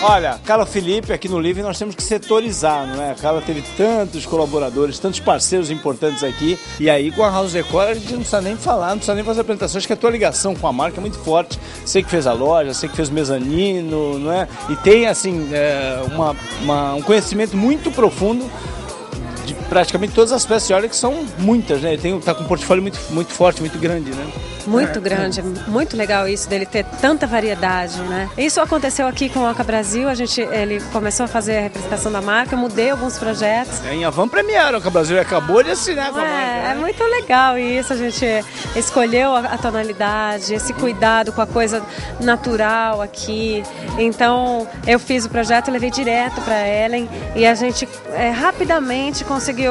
Olha, Carla Felipe, aqui no Livre nós temos que setorizar, não é? A Carla teve tantos colaboradores, tantos parceiros importantes aqui, e aí com a House Decor a gente não precisa nem falar, não precisa nem fazer apresentações, que a tua ligação com a marca é muito forte. Sei que fez a loja, sei que fez o mezanino, não é? E tem, assim, um conhecimento muito profundo de praticamente todas as peças. E olha que são muitas, né? Tá com um portfólio muito forte, muito grande, né? Muito grande, muito legal isso dele ter tanta variedade, né? Isso aconteceu aqui com o Oca Brasil, ele começou a fazer a representação da marca, eu mudei alguns projetos. Em Avant Premier, o Oca Brasil acabou de assinar com a marca. É muito legal isso, a gente escolheu a tonalidade, esse cuidado com a coisa natural aqui. Então eu fiz o projeto, levei direto para Ellen e a gente rapidamente conseguiu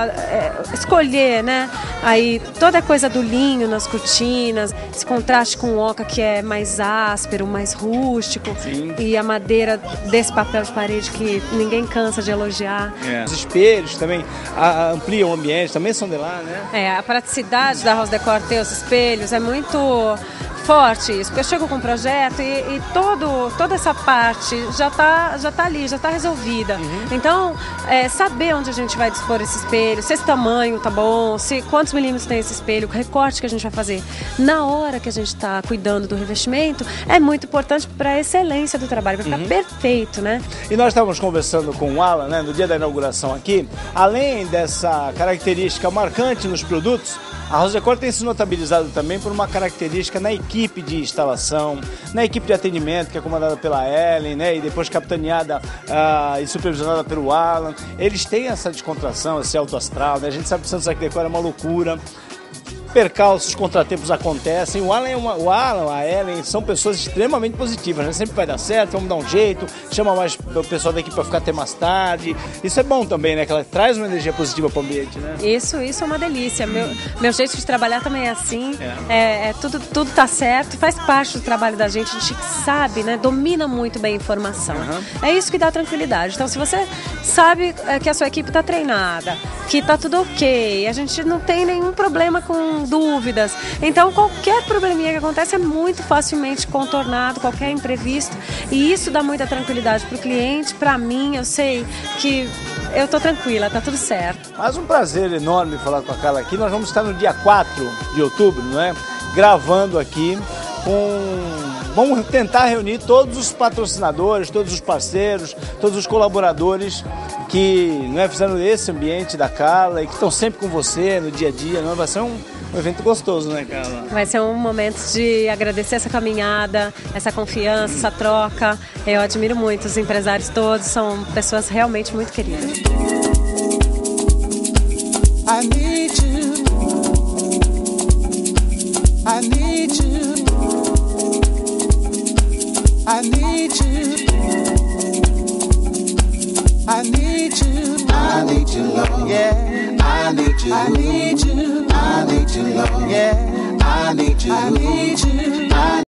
escolher, né? Aí toda a coisa do linho nas cortinas, esse contraste com o oca que é mais áspero, mais rústico. Sim. E a madeira desse papel de parede que ninguém cansa de elogiar. Os espelhos também ampliam o ambiente, também são de lá, né? A praticidade da House Decor ter os espelhos é muito forte isso, porque eu chego com um projeto e toda essa parte já tá ali, já está resolvida. Então, saber onde a gente vai dispor esse espelho, se esse tamanho tá bom, quantos milímetros tem esse espelho, o recorte que a gente vai fazer na hora que a gente está cuidando do revestimento, é muito importante para a excelência do trabalho, para ficar perfeito, né? E nós estávamos conversando com o Alan, né, no dia da inauguração aqui, além dessa característica marcante nos produtos, a House Decor tem se notabilizado também por uma característica na equipe de instalação, na equipe de atendimento, que é comandada pela Ellen, né, e depois capitaneada e supervisionada pelo Alan. Eles têm essa descontração, esse alto astral, né? A gente sabe que o Santos Decor é uma loucura. Percalços, contratempos acontecem. O Alan, a Ellen são pessoas extremamente positivas, né? Sempre vai dar certo, vamos dar um jeito, chama mais o pessoal daqui para ficar até mais tarde. Isso é bom também, né? Que ela traz uma energia positiva para o ambiente, né? Isso é uma delícia. Meu jeito de trabalhar também é assim. Tudo tá certo, faz parte do trabalho da gente. A gente sabe, né? Domina muito bem a informação. É isso que dá tranquilidade. Então, se você sabe que a sua equipe está treinada, que tá tudo ok, a gente não tem nenhum problema com dúvidas. Então, qualquer probleminha que acontece é muito facilmente contornado, qualquer imprevisto. E isso dá muita tranquilidade para o cliente, para mim. Eu sei que eu tô tranquila, tá tudo certo. Mas um prazer enorme falar com a Carla aqui. Nós vamos estar no dia 4 de outubro, não é? Gravando aqui Vamos tentar reunir todos os patrocinadores, todos os parceiros, todos os colaboradores que fizeram esse ambiente da Carla e que estão sempre com você no dia a dia. Não? Vai ser um evento gostoso, né, Carla? Vai ser um momento de agradecer essa caminhada, essa confiança, essa troca. Eu admiro muito os empresários todos, são pessoas realmente muito queridas. I need you. I need you. I need you. I need you. I need you, Lord. Yeah. I need you. I need you. I need you, Lord. Yeah. I need you. I need you.